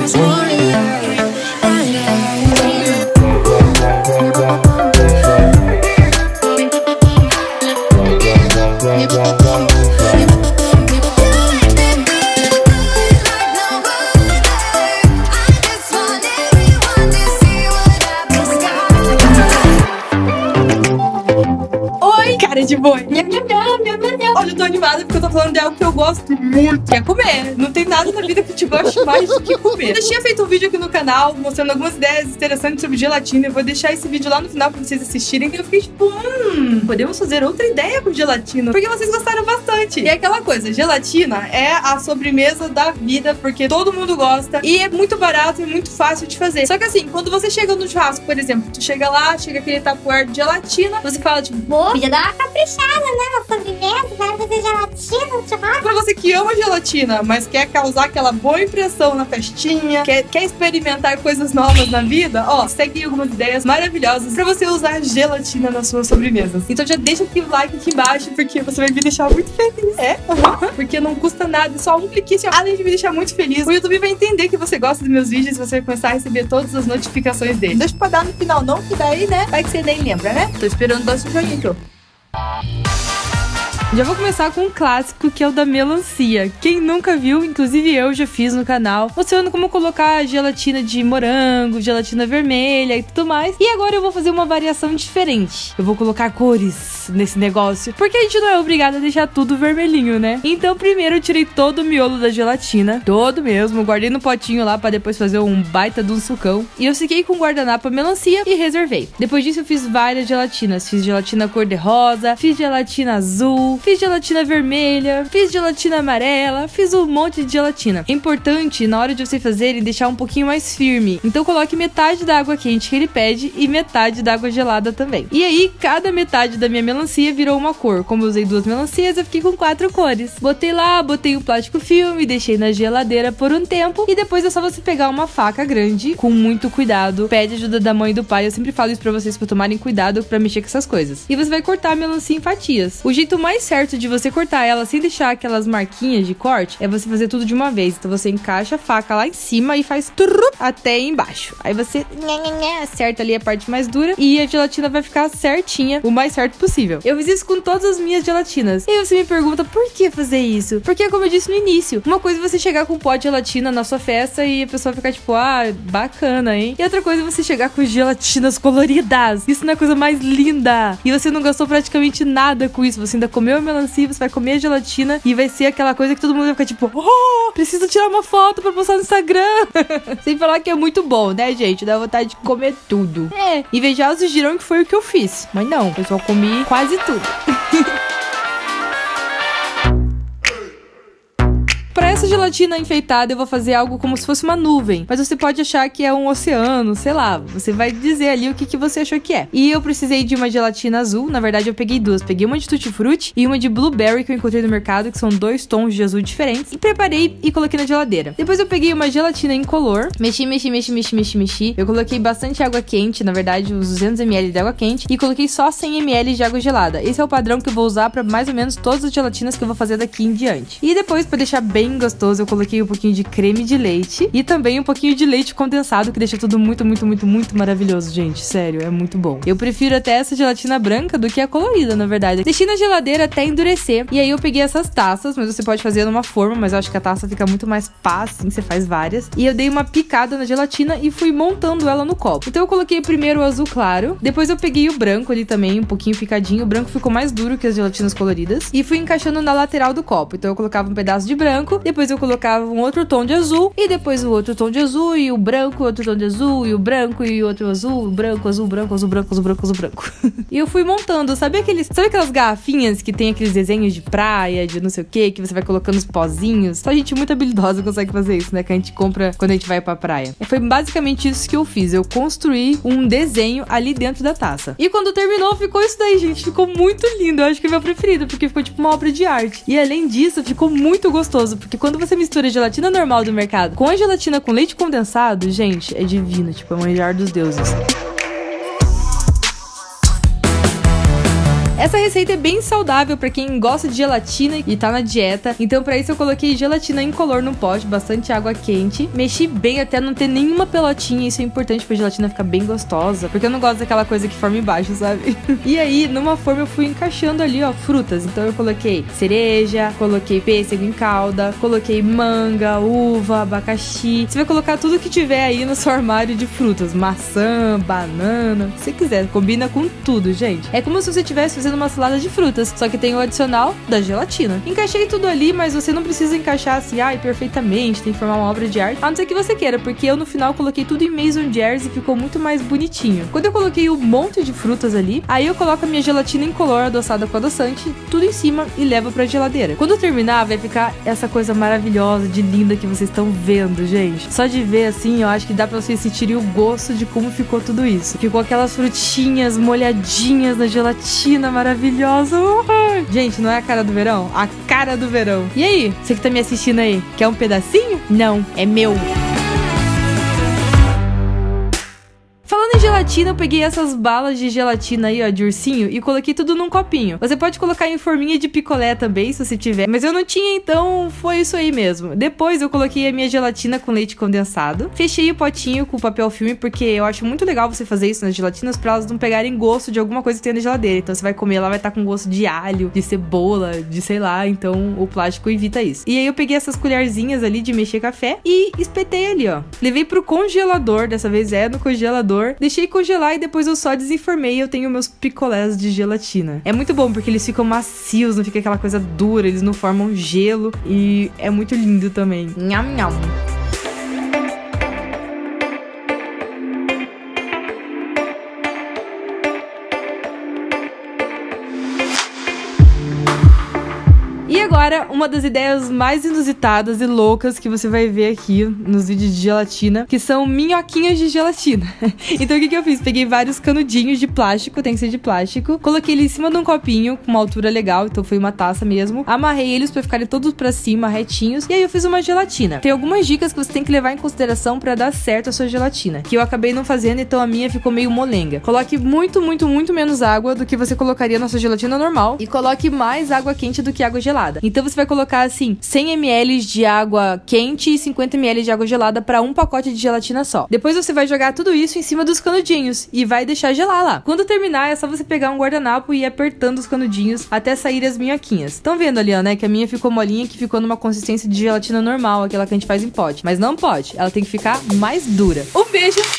De boi. Olha, eu tô animada porque eu tô falando de algo que eu gosto muito, que é comer. Não tem nada na vida que eu te goste mais do que comer. Eu tinha feito um vídeo aqui no canal mostrando algumas ideias interessantes sobre gelatina. Eu vou deixar esse vídeo lá no final pra vocês assistirem. E eu fiquei tipo, podemos fazer outra ideia com gelatina, porque vocês gostaram bastante. E é aquela coisa, gelatina é a sobremesa da vida, porque todo mundo gosta e é muito barato e muito fácil de fazer. Só que assim, quando você chega no churrasco, por exemplo, tu chega lá, chega aquele tapuér de gelatina, você fala tipo, podia dar uma caprichada, né? Uma sobremesa, vai fazer gelatina no churrasco. Pra você que ama gelatina, mas quer causar aquela boa impressão na festinha, quer experimentar coisas novas na vida, ó, segue algumas ideias maravilhosas pra você usar gelatina nas suas sobremesas. Então já deixa aqui o like aqui embaixo, porque você vai me deixar muito feliz. É? Porque não custa nada, é só um clique, além de me deixar muito feliz. O YouTube vai entender que você gosta dos meus vídeos e você vai começar a receber todas as notificações dele. Deixa pra dar no final não, que daí, né, vai que você nem lembra, né? Tô esperando dar esse joinha aqui, ó. Já vou começar com um clássico, que é o da melancia. Quem nunca viu, inclusive eu já fiz no canal, mostrando como colocar gelatina de morango, gelatina vermelha e tudo mais. E agora eu vou fazer uma variação diferente. Eu vou colocar cores nesse negócio, porque a gente não é obrigado a deixar tudo vermelhinho, né? Então primeiro eu tirei todo o miolo da gelatina, todo mesmo, guardei no potinho lá pra depois fazer um baita de um sucão. E eu sequei com guardanapo a melancia e reservei. Depois disso eu fiz várias gelatinas. Fiz gelatina cor-de-rosa, fiz gelatina azul, fiz gelatina vermelha, fiz gelatina amarela, fiz um monte de gelatina. É importante, na hora de você fazer, ele deixar um pouquinho mais firme. Então coloque metade da água quente que ele pede e metade da água gelada também. E aí, cada metade da minha melancia virou uma cor. Como eu usei 2 melancias, eu fiquei com 4 cores. Botei lá, botei um plástico filme, deixei na geladeira por um tempo. E depois é só você pegar uma faca grande, com muito cuidado. Pede ajuda da mãe e do pai. Eu sempre falo isso pra vocês, pra tomarem cuidado pra mexer com essas coisas. E você vai cortar a melancia em fatias. O jeito mais certo de você cortar ela sem deixar aquelas marquinhas de corte é você fazer tudo de uma vez. Então você encaixa a faca lá em cima e faz até embaixo. Aí você acerta ali a parte mais dura e a gelatina vai ficar certinha, o mais certo possível. Eu fiz isso com todas as minhas gelatinas. E aí você me pergunta, por que fazer isso? Porque, como eu disse no início, uma coisa é você chegar com um pó de gelatina na sua festa e a pessoa ficar tipo, bacana, hein? E outra coisa é você chegar com gelatinas coloridas. Isso não é a coisa mais linda. E você não gastou praticamente nada com isso. Você ainda comeu a melancia, você vai comer a gelatina e vai ser aquela coisa que todo mundo vai ficar tipo, preciso tirar uma foto pra postar no Instagram. Sem falar que é muito bom, né, gente? Dá vontade de comer tudo. Invejosos dirão que foi o que eu fiz. Mas não, eu só comi quase tudo. Pra essa gelatina enfeitada, eu vou fazer algo como se fosse uma nuvem. Mas você pode achar que é um oceano, sei lá. Você vai dizer ali o que você achou que é. E eu precisei de uma gelatina azul. Na verdade, eu peguei 2. Peguei uma de Tutti Frutti e uma de Blueberry que eu encontrei no mercado, que são 2 tons de azul diferentes. E preparei e coloquei na geladeira. Depois eu peguei uma gelatina incolor. Mexi. Eu coloquei bastante água quente, na verdade, uns 200 ml de água quente. E coloquei só 100 ml de água gelada. Esse é o padrão que eu vou usar pra mais ou menos todas as gelatinas que eu vou fazer daqui em diante. E depois, pra deixar bem gostoso, eu coloquei um pouquinho de creme de leite e também um pouquinho de leite condensado, que deixa tudo muito maravilhoso, gente. Sério, é muito bom. Eu prefiro até essa gelatina branca do que a colorida, na verdade. Deixei na geladeira até endurecer. E aí eu peguei essas taças, mas você pode fazer numa forma, mas eu acho que a taça fica muito mais pá, assim, você faz várias. E eu dei uma picada na gelatina e fui montando ela no copo. Então eu coloquei primeiro o azul claro, depois eu peguei o branco ali também, um pouquinho picadinho. O branco ficou mais duro que as gelatinas coloridas. E fui encaixando na lateral do copo. Então eu colocava um pedaço de branco, depois eu colocava um outro tom de azul, e depois o outro tom de azul, e o branco, outro tom de azul, e o branco, e outro azul, branco, azul, branco, azul, branco, azul, branco, azul, branco. E eu fui montando, sabe aquelas garrafinhas que tem aqueles desenhos de praia, de não sei o que você vai colocando os pozinhos? Só gente muito habilidosa consegue fazer isso, né? Que a gente compra quando a gente vai pra praia. E foi basicamente isso que eu fiz. Eu construí um desenho ali dentro da taça. E quando terminou, ficou isso daí, gente. Ficou muito lindo. Eu acho que é meu preferido, porque ficou tipo uma obra de arte. E além disso, ficou muito gostoso, porque quando você mistura a gelatina normal do mercado com a gelatina com leite condensado, gente, é divino, tipo, é o manjar dos deuses. Essa receita é bem saudável pra quem gosta de gelatina e tá na dieta. Então pra isso eu coloquei gelatina incolor no pote, bastante água quente. Mexi bem até não ter nenhuma pelotinha. Isso é importante pra gelatina ficar bem gostosa, porque eu não gosto daquela coisa que forma embaixo, sabe? E aí, numa forma eu fui encaixando ali, ó, frutas. Então eu coloquei cereja, coloquei pêssego em calda, coloquei manga, uva, abacaxi. Você vai colocar tudo que tiver aí no seu armário de frutas. Maçã, banana, se quiser. Combina com tudo, gente. É como se você estivesse fazendo uma salada de frutas, só que tem o adicional da gelatina. Encaixei tudo ali, mas você não precisa encaixar assim, perfeitamente, tem que formar uma obra de arte. A não ser que você queira, porque eu no final coloquei tudo em mason jars e ficou muito mais bonitinho. Quando eu coloquei um monte de frutas ali, aí eu coloco a minha gelatina incolor adoçada com adoçante, tudo em cima e levo pra geladeira. Quando eu terminar, vai ficar essa coisa maravilhosa, de linda que vocês estão vendo, gente. Só de ver assim, eu acho que dá pra vocês sentirem o gosto de como ficou tudo isso. Ficou aquelas frutinhas molhadinhas na gelatina maravilhosa. Gente, não é a cara do verão? A cara do verão. E aí, você que tá me assistindo aí, quer um pedacinho? Não, é meu. Falando em gelatina, eu peguei essas balas de gelatina aí, ó, de ursinho, e coloquei tudo num copinho. Você pode colocar em forminha de picolé também, se você tiver, mas eu não tinha, então foi isso aí mesmo. Depois eu coloquei a minha gelatina com leite condensado, fechei o potinho com papel filme, porque eu acho muito legal você fazer isso nas gelatinas pra elas não pegarem gosto de alguma coisa que tem na geladeira. Então você vai comer, ela vai estar com gosto de alho, de cebola, de sei lá, então o plástico evita isso. E aí eu peguei essas colherzinhas ali de mexer café e espetei ali, ó. Levei pro congelador, dessa vez no congelador. Deixei congelar e depois eu só desenformei e eu tenho meus picolés de gelatina. É muito bom porque eles ficam macios, não fica aquela coisa dura, eles não formam gelo e é muito lindo também. Nham, nham. E agora, uma das ideias mais inusitadas e loucas que você vai ver aqui nos vídeos de gelatina, que são minhoquinhas de gelatina. Então o que eu fiz? Peguei vários canudinhos de plástico, tem que ser de plástico, coloquei ele em cima de um copinho com uma altura legal, então foi uma taça mesmo, amarrei eles pra ficarem todos pra cima, retinhos, e aí eu fiz uma gelatina. Tem algumas dicas que você tem que levar em consideração pra dar certo a sua gelatina, que eu acabei não fazendo, então a minha ficou meio molenga. Coloque muito menos água do que você colocaria na sua gelatina normal, e coloque mais água quente do que água gelada. Então você vai colocar assim 100 ml de água quente e 50 ml de água gelada para um pacote de gelatina só. Depois você vai jogar tudo isso em cima dos canudinhos e vai deixar gelar lá. Quando terminar é só você pegar um guardanapo e ir apertando os canudinhos até sair as minhoquinhas. Estão vendo ali, ó, né, que a minha ficou molinha, que ficou numa consistência de gelatina normal, aquela que a gente faz em pote. Mas não pode, ela tem que ficar mais dura. Um beijo